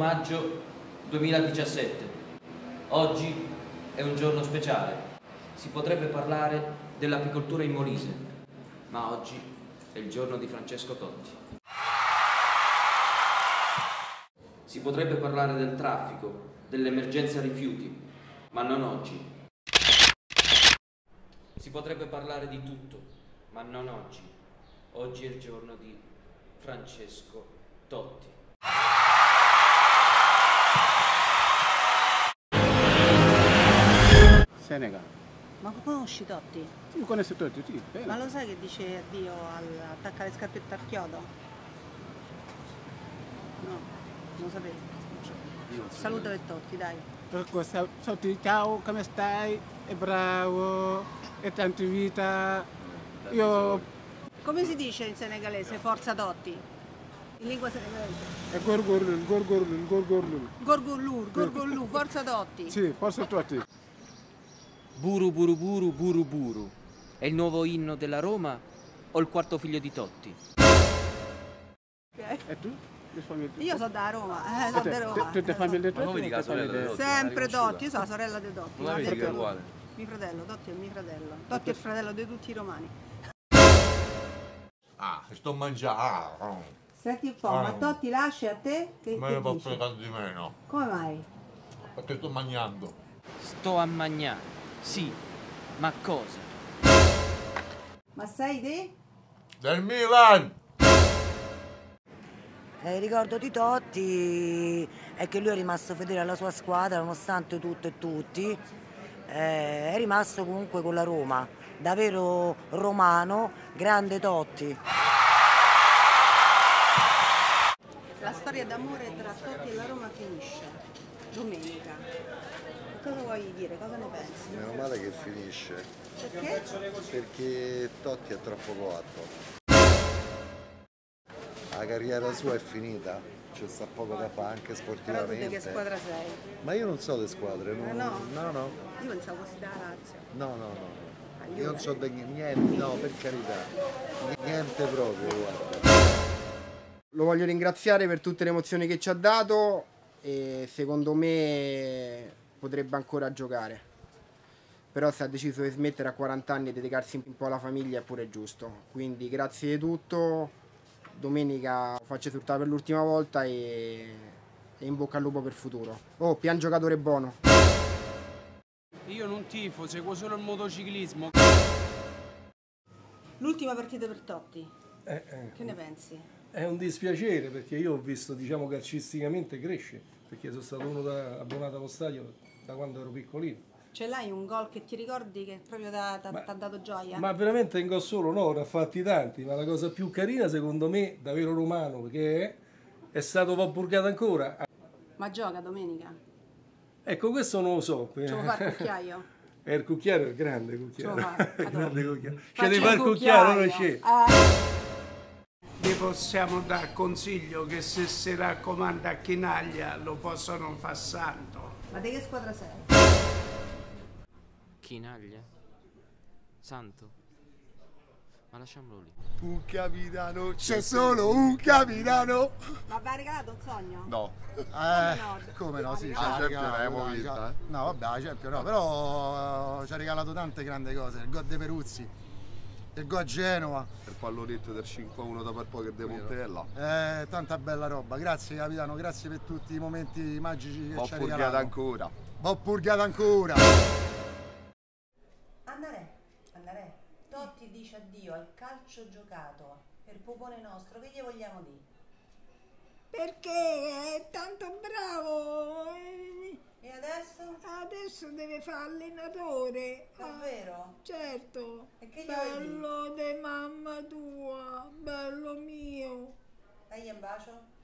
maggio 2017. Oggi è un giorno speciale. Si potrebbe parlare dell'apicoltura in Molise, ma oggi è il giorno di Francesco Totti. Si potrebbe parlare del traffico, dell'emergenza rifiuti, ma non oggi. Si potrebbe parlare di tutto, ma non oggi. Oggi è il giorno di Francesco Totti. Senegal. Ma conosci Totti? Sì, conosco Totti, sì. Ma lo sai che dice addio attacca le scarpette al chiodo? No, non lo sapevo. Saluta per Totti, dai. Totti, ciao, come stai? È bravo, è tanto vita. Io... Come si dice in senegalese forza Totti? In lingua senegalese? È gorgorlul. Gorgollur, forza Totti. Sì, forza Totti. Buru buru buru buru buru. È il nuovo inno della Roma o il quarto figlio di Totti? Okay. E tu? Io sono da Roma, sono da Roma. Tutte famiglie Totti? Ma come di casa sorella di Totti? Sempre Totti, io sono la sorella di Totti. Non vedi che è uguale? Mio fratello, Totti è mio fratello. Totti è il fratello di tutti i romani. Ah, sto mangiando. Senti un po', ma Totti lascia a te? Che Me ne può dici? fregare di meno. Come mai? Perché sto mangiando. Sto a mangiare, sì, ma cosa? Ma sei te? Del Milan! Il ricordo di Totti è che lui è rimasto fedele alla sua squadra nonostante tutto e tutti, è rimasto comunque con la Roma, da vero romano, grande Totti. La storia d'amore tra Totti e la Roma finisce domenica. Cosa vuoi dire? Cosa ne pensi? Meno male che finisce, Perché? perché Totti è troppo coatto. La carriera sua è finita, c'è sta poco da fare anche Però tu sportivamente. di che squadra sei? Ma io non so le squadre, no? no? No. Io pensavo fossi da Lazio. No. Io non so niente, no, per carità. Niente proprio, guarda. Lo voglio ringraziare per tutte le emozioni che ci ha dato e secondo me potrebbe ancora giocare. Però se ha deciso di smettere a 40 anni e dedicarsi un po' alla famiglia è pure giusto. Quindi grazie di tutto, domenica faccio esultare per l'ultima volta e in bocca al lupo per il futuro. Oh, pian giocatore buono. Io non tifo, seguo solo il motociclismo. L'ultima partita per Totti. Che ne pensi? È un dispiacere perché io ho visto, diciamo, calcisticamente crescere, perché sono stato uno abbonato allo stadio da quando ero piccolino. Ce l'hai un gol che ti ricordi che proprio ti ha dato gioia? Ma veramente in gol solo no, ne ha fatti tanti, ma la cosa più carina secondo me, da vero romano, perché è stato Vopurgato ancora. Ma gioca domenica? Ecco, questo non lo so. Ce lo fa il cucchiaio? Il cucchiaio è il grande cucchiaio. Grande cucchiaio. C'è di fare il cucchiaio, non c'è. Vi possiamo dar consiglio che se si raccomanda a Chinaglia lo possono far santo. Ma di che squadra sei? Chinaglia? Santo? Ma lasciamolo lì. Un capitano, c'è solo un capitano. Ma aveva regalato un sogno? No. Come no, sì, La Champions l'abbiamo vinta. No, vabbè, la Champions no, però ci ha regalato tante grandi cose. Il gol de Peruzzi, il gol a Genova. Il pallonetto del 5-1 da per poco che De Montella. Tanta bella roba. Grazie capitano, grazie per tutti i momenti magici che ci ha regalato. Ancora. Ho purgato ancora. Andare. Totti dice addio al calcio giocato per popone nostro, che gli vogliamo dire? Perché è tanto bravo E adesso? adesso deve fare allenatore. Davvero? Certo. E che gli vuoi dire? Bello di mamma tua, bello mio. Dai un bacio.